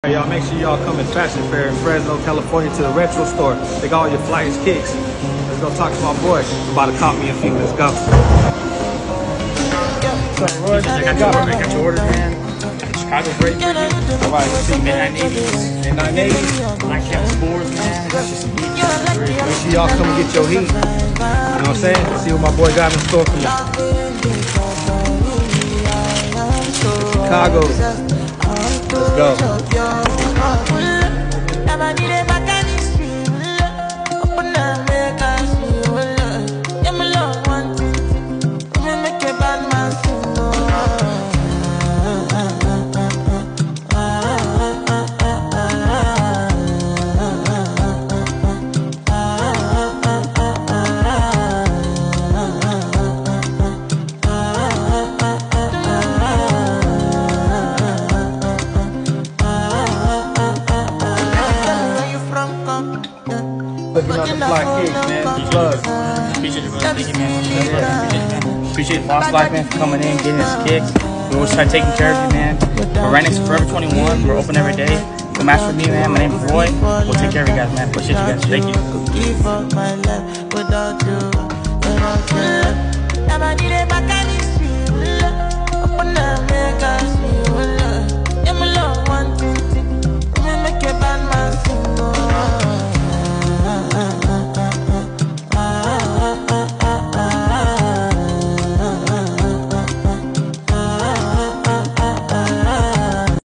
Hey, y'all, make sure y'all come to Fashion Fair in Fresno, California to the Retro Store. They got all your flyers, kicks. Let's go talk to my boy. I'm about to cop me a few. Let's go. What's up, Roy? I got your orders, man. Chicago's ready for you. All right, let's see, man. Mid-980s. Mid-980s. Black Cap Spores, man. That's just some heat. Make sure y'all come and get your heat. You know what I'm saying? Let's see what my boy got in store for you. Chicago. Let's go. Looking on the fly kicks, man. Plugs. Appreciate it, brother. Thank you, man. Appreciate Boss Life, man, for coming in, getting his kicks. We always try taking care of you, man. We're right next to Forever 21. We're open every day. Come ask for me, man. My name is Roy. We'll take care of you guys, man. Appreciate you guys. Thank you.